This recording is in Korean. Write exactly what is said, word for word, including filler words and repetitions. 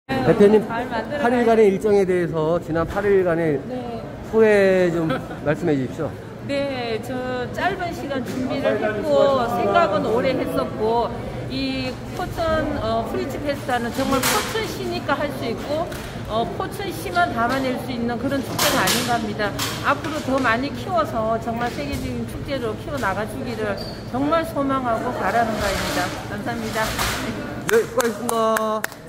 대표님, 팔 일간의 일정에 대해서 지난 팔 일간의 네. 후회 좀 말씀해 주십시오. 네, 저 짧은 시간 준비를 했고 생각은 오래 했었고 이 포천 어, 프리츠 페스타는 정말 포천시니까 할 수 있고 어, 포천시만 담아낼 수 있는 그런 축제가 아닌가 합니다. 앞으로 더 많이 키워서 정말 세계적인 축제로 키워 나가주기를 정말 소망하고 바라는 바입니다. 감사합니다. 네, 수고하셨습니다.